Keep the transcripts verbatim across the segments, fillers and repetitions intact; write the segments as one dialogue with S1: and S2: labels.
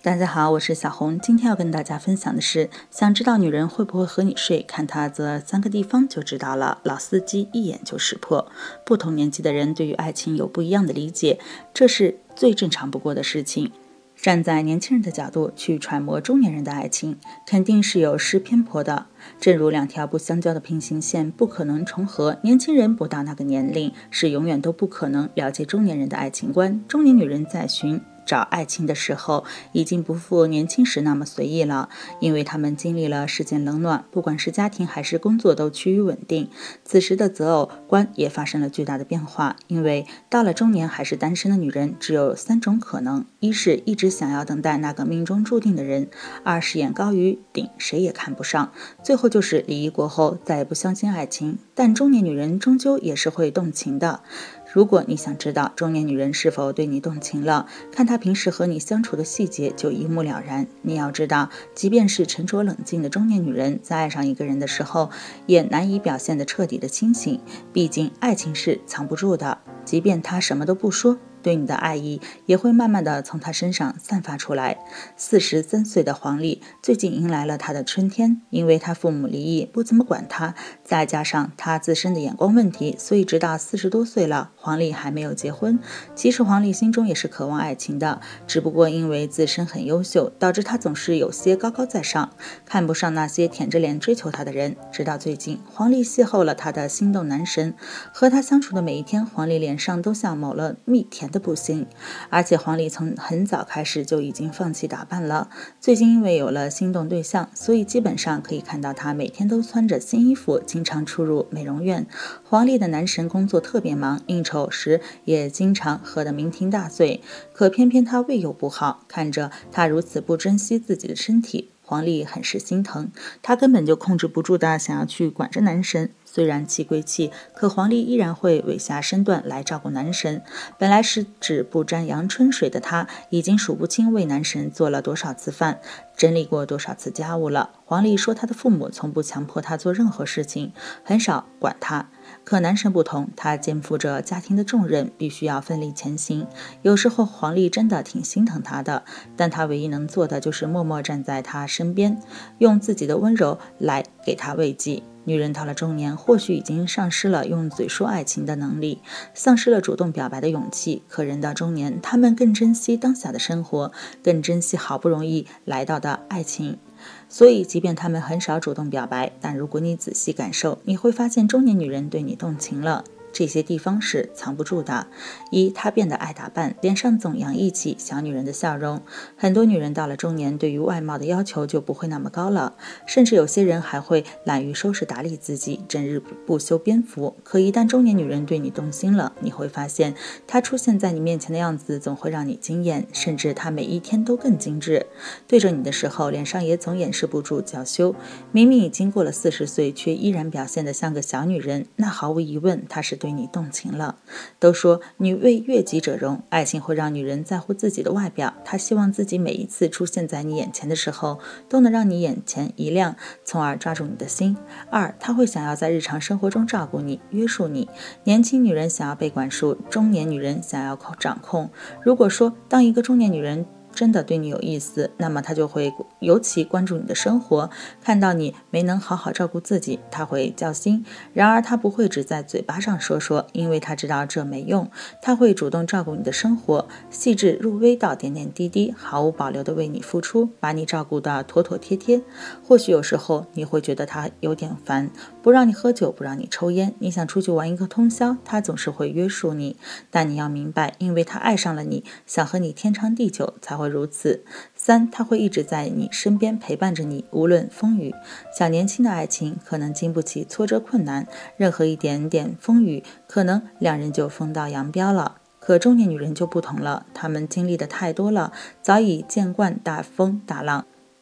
S1: 大家好，我是小红。今天要跟大家分享的是，想知道女人会不会和你睡，看她这三个地方就知道了。老司机一眼就识破。不同年纪的人对于爱情有不一样的理解，这是最正常不过的事情。站在年轻人的角度去揣摩中年人的爱情，肯定是有失偏颇的。正如两条不相交的平行线不可能重合，年轻人不到那个年龄，是永远都不可能了解中年人的爱情观。中年女人在寻找爱情的时候，已经不复年轻时那么随意了，因为他们经历了世间冷暖，不管是家庭还是工作都趋于稳定。此时的择偶观也发生了巨大的变化，因为到了中年还是单身的女人只有三种可能：一是一直想要等待那个命中注定的人；二是眼高于顶，谁也看不上；最后就是离异过后再也不相信爱情。但中年女人终究也是会动情的。如果你想知道中年女人是否对你动情了，看她平时和你相处的细节就一目了然。你要知道，即便是沉着冷静的中年女人，在爱上一个人的时候，也难以表现得彻底的清醒。毕竟爱情是藏不住的，即便她什么都不说，对你的爱意也会慢慢的从她身上散发出来。四十三岁的黄丽最近迎来了她的春天，因为她父母离异，不怎么管她，再加上她自身的眼光问题，所以直到四十多岁了，黄丽还没有结婚。其实黄丽心中也是渴望爱情的，只不过因为自身很优秀，导致她总是有些高高在上，看不上那些舔着脸追求她的人。直到最近，黄丽邂逅了她的心动男神，和他相处的每一天，黄丽脸上都像抹了蜜，甜的不行。而且黄丽从很早开始就已经放弃打扮了，最近因为有了心动对象，所以基本上可以看到她每天都穿着新衣服，经常出入美容院。黄丽的男神工作特别忙，应酬时也经常喝得酩酊大醉，可偏偏他胃又不好，看着他如此不珍惜自己的身体，黄丽很是心疼，她根本就控制不住的想要去管着男神。虽然气归气，可黄丽依然会委下身段来照顾男神。本来十指不沾阳春水的她，已经数不清为男神做了多少次饭，整理过多少次家务了。黄丽说她的父母从不强迫她做任何事情，很少管她。可男神不同，他肩负着家庭的重任，必须要奋力前行。有时候黄丽真的挺心疼他的，但他唯一能做的就是默默站在他身边，用自己的温柔来给他慰藉。女人到了中年，或许已经丧失了用嘴说爱情的能力，丧失了主动表白的勇气。可人到中年，他们更珍惜当下的生活，更珍惜好不容易来到的爱情。所以即便他们很少主动表白，但如果你仔细感受，你会发现中年女人对你动情了。这些地方是藏不住的。一，她变得爱打扮，脸上总洋溢起小女人的笑容。很多女人到了中年，对于外貌的要求就不会那么高了，甚至有些人还会懒于收拾打理自己，整日不修边幅。可一旦中年女人对你动心了，你会发现她出现在你面前的样子总会让你惊艳，甚至她每一天都更精致。对着你的时候，脸上也总掩饰不住娇羞。明明已经过了四十岁，却依然表现得像个小女人，那毫无疑问，她是对你动情了。都说女为悦己者容，爱情会让女人在乎自己的外表，她希望自己每一次出现在你眼前的时候，都能让你眼前一亮，从而抓住你的心。二，她会想要在日常生活中照顾你，约束你。年轻女人想要被管束，中年女人想要掌控。如果说当一个中年女人真的对你有意思，那么他就会尤其关注你的生活，看到你没能好好照顾自己，他会较心。然而他不会只在嘴巴上说说，因为他知道这没用，他会主动照顾你的生活，细致入微到点点滴滴，毫无保留地为你付出，把你照顾得妥妥帖帖。或许有时候你会觉得他有点烦，不让你喝酒，不让你抽烟，你想出去玩一个通宵，他总是会约束你。但你要明白，因为他爱上了你，想和你天长地久，才会如此。三，他会一直在你身边陪伴着你，无论风雨。小年轻的爱情可能经不起挫折困难，任何一点点风雨，可能两人就分道扬镳了。可中年女人就不同了，她们经历的太多了，早已见惯大风大浪。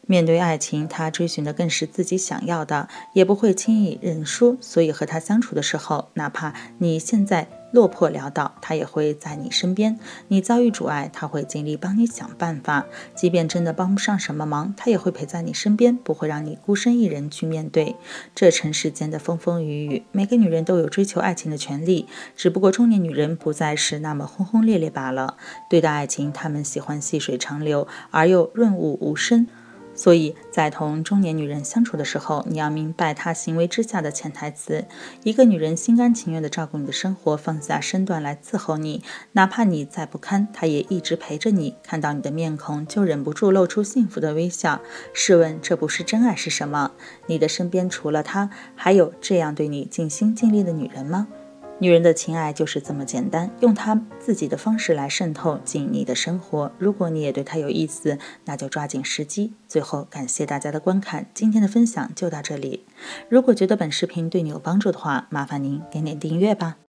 S1: 面对爱情，他追寻的更是自己想要的，也不会轻易认输。所以和他相处的时候，哪怕你现在落魄潦倒，他也会在你身边；你遭遇阻碍，他会尽力帮你想办法。即便真的帮不上什么忙，他也会陪在你身边，不会让你孤身一人去面对这尘世间的风风雨雨。每个女人都有追求爱情的权利，只不过中年女人不再是那么轰轰烈烈罢了。对待爱情，她们喜欢细水长流，而又润物无声。所以在同中年女人相处的时候，你要明白她行为之下的潜台词。一个女人心甘情愿地照顾你的生活，放下身段来伺候你，哪怕你再不堪，她也一直陪着你，看到你的面孔就忍不住露出幸福的微笑。试问这不是真爱是什么？你的身边除了她，还有这样对你尽心尽力的女人吗？女人的情爱就是这么简单，用她自己的方式来渗透进你的生活。如果你也对她有意思，那就抓紧时机。最后，感谢大家的观看，今天的分享就到这里。如果觉得本视频对你有帮助的话，麻烦您点点订阅吧。